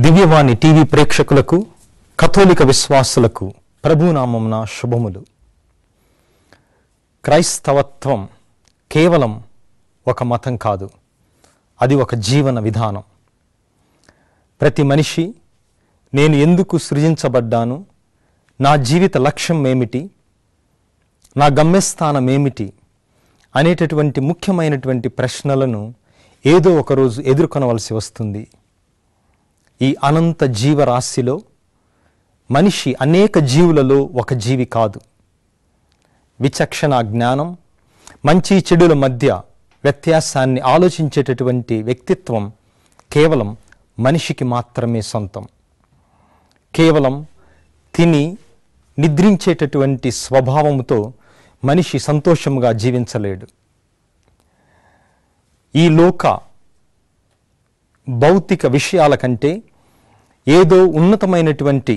దివ్యవాణి TV ప్రేక్షకులకు కథోలిక విశ్వాసులకు ప్రభునామమున శుభములు. క్రైస్తవత్వం కేవలం ఒక మతం కాదు, అది ఒక జీవన విధానం. ప్రతి మనిషి నేను ఎందుకు సృజించబడ్డాను, నా జీవిత లక్ష్యం ఏమిటి, నా గమ్యస్థానం ఏమిటి అనేటటువంటి ముఖ్యమైనటువంటి ప్రశ్నలను ఏదో ఒకరోజు ఎదుర్కొనవలసి వస్తుంది. ఈ అనంత జీవరాశిలో మనిషి అనేక జీవులలో ఒక జీవి కాదు. విచక్షణ జ్ఞానం, మంచి చెడుల మధ్య వ్యత్యాసాన్ని ఆలోచించేటటువంటి వ్యక్తిత్వం కేవలం మనిషికి మాత్రమే సొంతం. కేవలం తిని నిద్రించేటటువంటి స్వభావంతో మనిషి సంతోషముగా జీవించలేడు. ఈ లోక భౌతిక విషయాల కంటే ఏదో ఉన్నతమైనటువంటి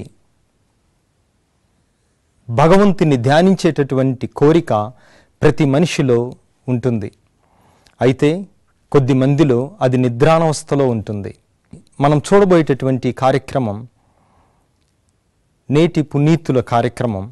భగవంతుని ధ్యానించేటటువంటి కోరిక ప్రతి మనిషిలో ఉంటుంది. అయితే కొద్ది మందిలో అది నిద్రానవస్థలో ఉంటుంది. మనం చూడబోయేటటువంటి కార్యక్రమం నేటి పునీతుల కార్యక్రమం.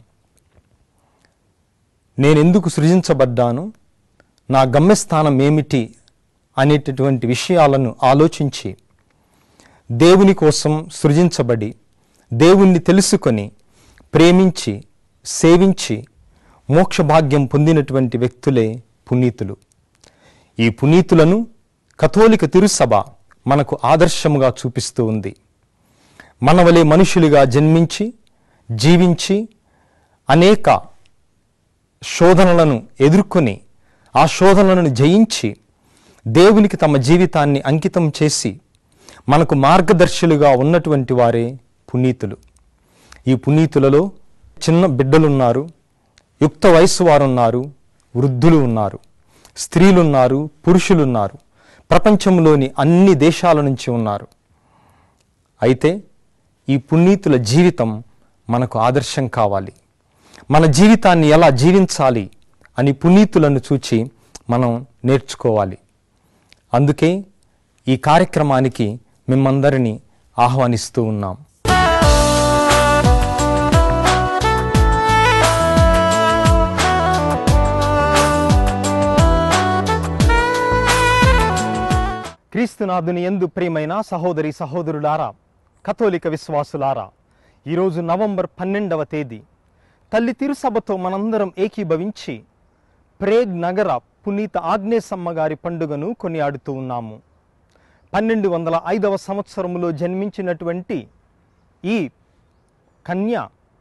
నేనెందుకు సృజించబడ్డాను, నా గమ్యస్థానం ఏమిటి అనేటటువంటి విషయాలను ఆలోచించి దేవుని కోసం సృజించబడి దేవుణ్ణి తెలుసుకొని ప్రేమించి సేవించి మోక్షభాగ్యం పొందినటువంటి వ్యక్తులే పునీతులు. ఈ పునీతులను కథోలిక తిరుసభ మనకు ఆదర్శముగా చూపిస్తూ ఉంది. మనవలే మనుషులుగా జన్మించి జీవించి అనేక శోధనలను ఎదుర్కొని ఆ శోధనలను జయించి దేవునికి తమ జీవితాన్ని అంకితం చేసి మనకు మార్గదర్శులుగా ఉన్నటువంటి వారే పునీతులు. ఈ పునీతులలో చిన్న బిడ్డలున్నారు, యుక్త వయస్సు వారున్నారు, వృద్ధులు ఉన్నారు, స్త్రీలున్నారు, పురుషులున్నారు, ప్రపంచంలోని అన్ని దేశాల నుంచి ఉన్నారు. అయితే ఈ పునీతుల జీవితం మనకు ఆదర్శం కావాలి. మన జీవితాన్ని ఎలా జీవించాలి అని పునీతులను చూచి మనం నేర్చుకోవాలి. అందుకే ఈ కార్యక్రమానికి మిమ్మందరినీ ఆహ్వానిస్తూ ఉన్నాం. క్రీస్తునాథుని యందు ప్రియమైన సహోదరి సహోదరులారా, కథోలిక విశ్వాసులారా, ఈరోజు నవంబర్ 12వ తేదీ తల్లి తిరుసభతో మనందరం ఏకీభవించి ప్రేగ్ నగర పునీత ఆగ్నేసమ్మ గారి పండుగను కొనియాడుతూ ఉన్నాము. 1205వ సంవత్సరంలో జన్మించినటువంటి ఈ కన్య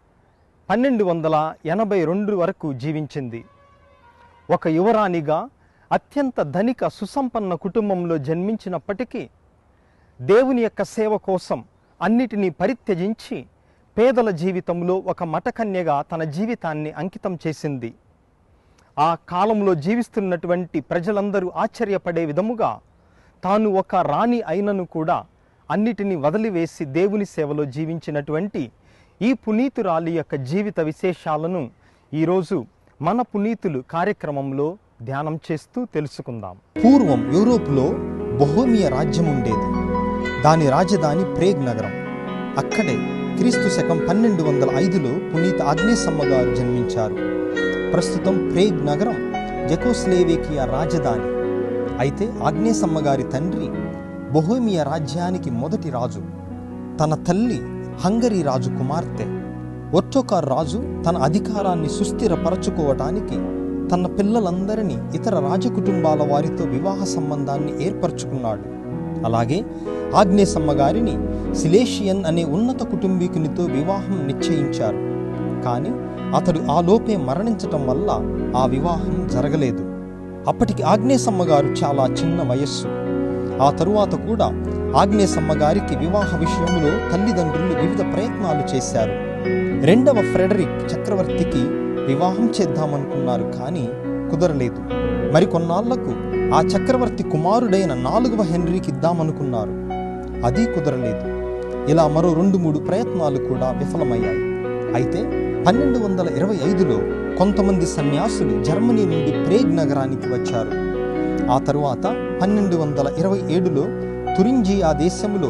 1282 వరకు జీవించింది. ఒక యువరాణిగా అత్యంత ధనిక సుసంపన్న కుటుంబంలో జన్మించినప్పటికీ దేవుని యొక్క సేవ కోసం అన్నిటినీ పరిత్యజించి పేదల జీవితంలో ఒక మఠకన్యగా తన జీవితాన్ని అంకితం చేసింది. ఆ కాలంలో జీవిస్తున్నటువంటి ప్రజలందరూ ఆశ్చర్యపడే విధముగా తాను ఒక రాణి అయినను కూడా అన్నిటినీ వదిలివేసి దేవుని సేవలో జీవించినటువంటి ఈ పునీతురాలి యొక్క జీవిత విశేషాలను ఈరోజు మన పునీతులు కార్యక్రమంలో ధ్యానం చేస్తూ తెలుసుకుందాం. పూర్వం యూరోప్లో బొహేమియా రాజ్యం ఉండేది. దాని రాజధాని ప్రేగ్ నగరం. అక్కడే క్రీస్తు శకం 1205లో పునీత ఆగ్నేసమ్మ గారు జన్మించారు. ప్రస్తుతం ప్రేగ్ నగరం జెకోస్లోవేకియా రాజధాని. అయితే ఆగ్నేసమ్మ గారి తండ్రి బొహేమియా రాజ్యానికి మొదటి రాజు. తన తల్లి హంగరీ రాజు కుమార్తె. ఒట్టోకార్ రాజు తన అధికారాన్ని సుస్థిరపరచుకోవటానికి తన పిల్లలందరినీ ఇతర రాజకుటుంబాల వారితో వివాహ సంబంధాన్ని ఏర్పరచుకున్నాడు. అలాగే ఆగ్నేసమ్మ గారిని సిలేషియన్ అనే ఉన్నత కుటుంబీకునితో వివాహం నిశ్చయించారు. కానీ అతడు ఆ లోపే మరణించటం వల్ల ఆ వివాహం జరగలేదు. అప్పటికి ఆగ్నేసమ్మ గారు చాలా చిన్న వయస్సు. ఆ తరువాత కూడా ఆగ్నేసమ్మ గారికి వివాహ విషయంలో తల్లిదండ్రులు వివిధ ప్రయత్నాలు చేశారు. రెండవ ఫ్రెడరిక్ చక్రవర్తికి వివాహం చేద్దామనుకున్నారు, కానీ కుదరలేదు. మరికొన్నాళ్లకు ఆ చక్రవర్తి కుమారుడైన 4వ హెన్రీకి ఇద్దామనుకున్నారు, అది కుదరలేదు. ఇలా మరో 2-3 ప్రయత్నాలు కూడా విఫలమయ్యాయి. అయితే 1225లో కొంతమంది సన్యాసులు జర్మనీ నుండి ప్రేగ్ నగరానికి వచ్చారు. ఆ తరువాత 1227లో తురింజియా దేశంలో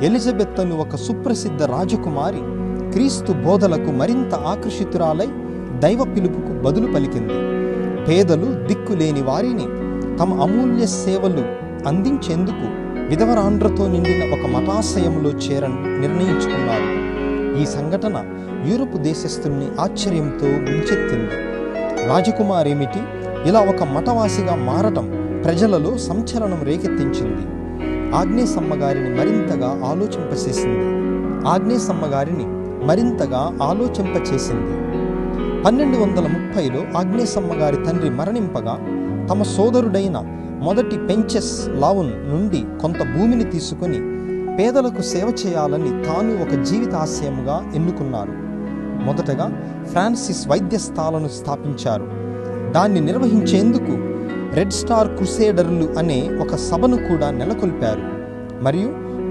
ఎలిజబెత్ అను ఒక సుప్రసిద్ధ రాజకుమారి క్రీస్తు బోధలకు మరింత ఆకర్షితురాలై దైవ పిలుపుకు బదులు పలికింది. పేదలు, దిక్కులేని వారిని తమ అమూల్య సేవలు అందించేందుకు విధవరాండ్రతో నిండిన ఒక మఠాశ్రయంలో నిర్ణయించుకున్నారు. ఈ సంఘటన యూరప్ దేశస్థుల్ని ఆశ్చర్యంతో ముంచెత్తింది. రాజకుమారేమిటి, ఇలా ఒక మఠవాసిగా మారటం ప్రజలలో సంచలనం రేకెత్తించింది. ఆగ్నేసమ్మ గారిని మరింతగా ఆలోచింపచేసింది. 1230లో ఆగ్నేసమ్మ గారి తండ్రి మరణింపగా తమ సోదరుడైన మొదటి పెంచెస్ లావున్ నుండి కొంత భూమిని తీసుకుని పేదలకు సేవ చేయాలని తాను ఒక జీవితాశయముగా ఎన్నుకున్నారు. మొదటగా ఫ్రాన్సిస్ వైద్యస్థాలను స్థాపించారు. దాన్ని నిర్వహించేందుకు రెడ్ స్టార్ క్రుసేడర్లు అనే ఒక సభను కూడా నెలకొల్పారు. మరియు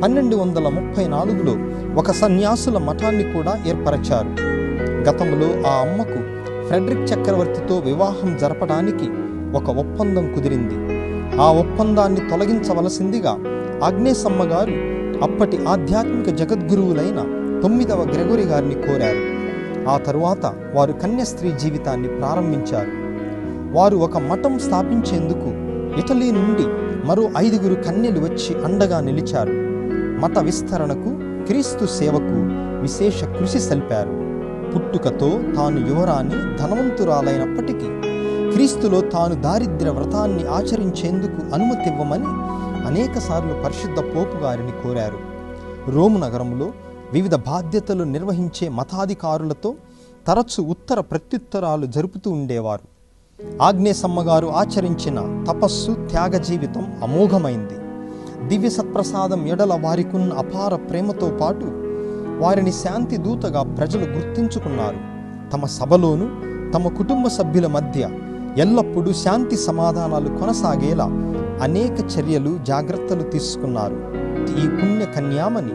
1234లో ఒక సన్యాసుల మఠాన్ని కూడా ఏర్పరచారు. గతంలో ఆ అమ్మకు ఫ్రెడరిక్ చక్రవర్తితో వివాహం జరపడానికి ఒక ఒప్పందం కుదిరింది. ఆ ఒప్పందాన్ని తొలగించవలసిందిగా ఆగ్నేసమ్మ గారు అప్పటి ఆధ్యాత్మిక జగద్గురువులైన 9వ గ్రెగొరీ గారిని కోరారు. ఆ తరువాత వారు కన్యాస్త్రీ జీవితాన్ని ప్రారంభించారు. వారు ఒక మఠం స్థాపించేందుకు ఇటలీ నుండి మరో 5 కన్యలు వచ్చి అండగా నిలిచారు. మత విస్తరణకు, క్రీస్తు సేవకు విశేష కృషి సల్పారు. పుట్టుకతో తాను యువరాణి, ధనవంతురాలైనప్పటికీ క్రీస్తులో తాను దారిద్ర్య వ్రతాన్ని ఆచరించేందుకు అనుమతివ్వమని అనేకసార్లు పరిశుద్ధ పోపు గారిని కోరారు. రోము నగరంలో వివిధ బాధ్యతలు నిర్వహించే మతాధికారులతో తరచు ఉత్తర ప్రత్యుత్తరాలు జరుపుతూ ఉండేవారు. ఆగ్నేసమ్మ గారు ఆచరించిన తపస్సు, త్యాగ జీవితం అమోఘమైంది. దివ్య సత్ప్రసాదం ఎడల వారికున్న అపార ప్రేమతో పాటు వారిని శాంతి దూతగా ప్రజలు గుర్తించుకున్నారు. తమ సభలోను తమ కుటుంబ సభ్యుల మధ్య ఎల్లప్పుడూ శాంతి సమాధానాలు కొనసాగేలా అనేక చర్యలు, జాగ్రత్తలు తీసుకున్నారు. ఈ పుణ్య కన్యామని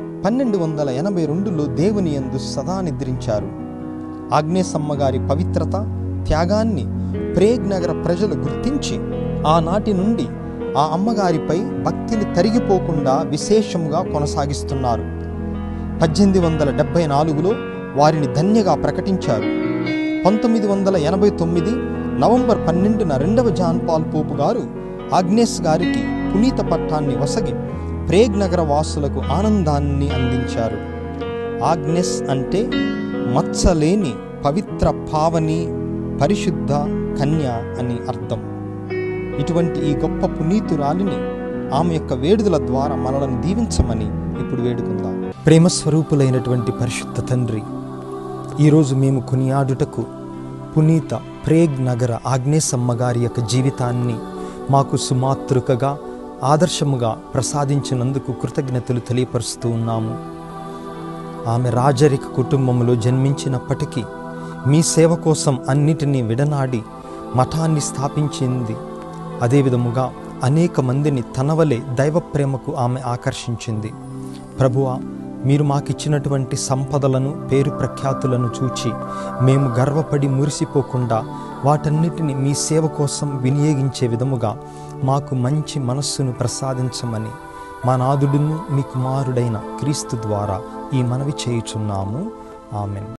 1282లో దేవుని యందు సదా నిద్రించారు. ఆగ్నేసమ్మ గారి పవిత్రత, త్యాగాన్ని ప్రేగ్ నగర ప్రజలు గుర్తించి ఆనాటి నుండి ఆ అమ్మగారిపై భక్తిని తరిగిపోకుండా విశేషముగా కొనసాగిస్తున్నారు. 1874లో వారిని ధన్యగా ప్రకటించారు. 1989 నవంబర్ 12న 2వ జాన్ పాల్ పోపు గారు ఆగ్నేస్ గారికి పునీత పట్టాన్ని వసగి ప్రేగ్ నగర వాసులకు ఆనందాన్ని అందించారు. ఆగ్నెస్ అంటే మచ్చలేని పవిత్ర పావని, పరిశుద్ధ కన్య అని అర్థం. ఇటువంటి ఈ గొప్ప పునీతురాలిని ఆమె యొక్క వేడుదల ద్వారా మనలను దీవించమని ఇప్పుడు వేడుకుందాం. ప్రేమస్వరూపులైనటువంటి పరిశుద్ధ తండ్రి, ఈరోజు మేము కొనియాడుటకు పునీత ప్రేగ్ నగర ఆగ్నేసమ్మ గారి యొక్క జీవితాన్ని మాకు సుమాతృకగా, ఆదర్శముగా ప్రసాదించినందుకు కృతజ్ఞతలు తెలియపరుస్తూ ఉన్నాము. ఆమె రాజరిక కుటుంబంలో జన్మించినప్పటికీ మీ సేవ కోసం అన్నిటినీ విడనాడి మఠాన్ని స్థాపించింది. అదేవిధముగా అనేక మందిని తనవలే దైవ ప్రేమకు ఆమె ఆకర్షించింది. ప్రభువా, మీరు మాకిచ్చినటువంటి సంపదలను, పేరు ప్రఖ్యాతులను చూచి మేము గర్వపడి మురిసిపోకుండా వాటన్నిటిని మీ సేవ కోసం వినియోగించే విధముగా మాకు మంచి మనస్సును ప్రసాదించమని మా నాథుడును మీ కుమారుడైన క్రీస్తు ద్వారా ఈ మనవి చేయుచున్నాము. ఆమెన్.